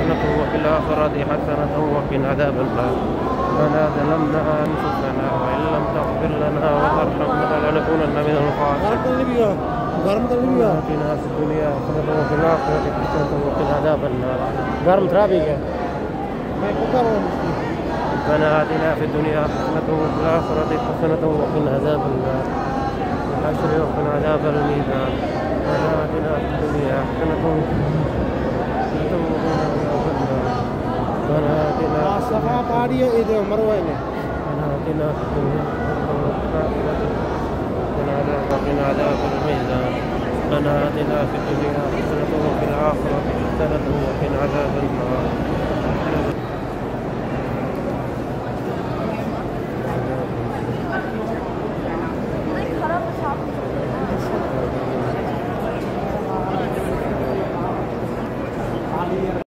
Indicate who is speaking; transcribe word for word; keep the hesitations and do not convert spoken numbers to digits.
Speaker 1: حسنة وفي الآخرة حسنة وقنا عذاب النار. ربنا ظلمنا أنفسنا وإن لم تغفر لنا وترحمنا لنكونن من الخاسرين. آتنا في الدنيا حسنة وفي الآخرة حسنة وقنا عذاب النار. ربنا آتنا في الدنيا حسنة وفي الآخرة حسنة وقنا عذاب النار. الحشر وقنا عذاب الميزان. ربنا آتنا في الدنيا حسنة وقنا عذاب النار. ربنا آتنا
Speaker 2: صفحة قارية إذا مروي
Speaker 1: ربنا آتنا في الدنيا حسنة وقنا عذاب الميزان. ربنا آتنا في الدنيا حسنة وفي الآخرة حسنة وقنا عذاب النار.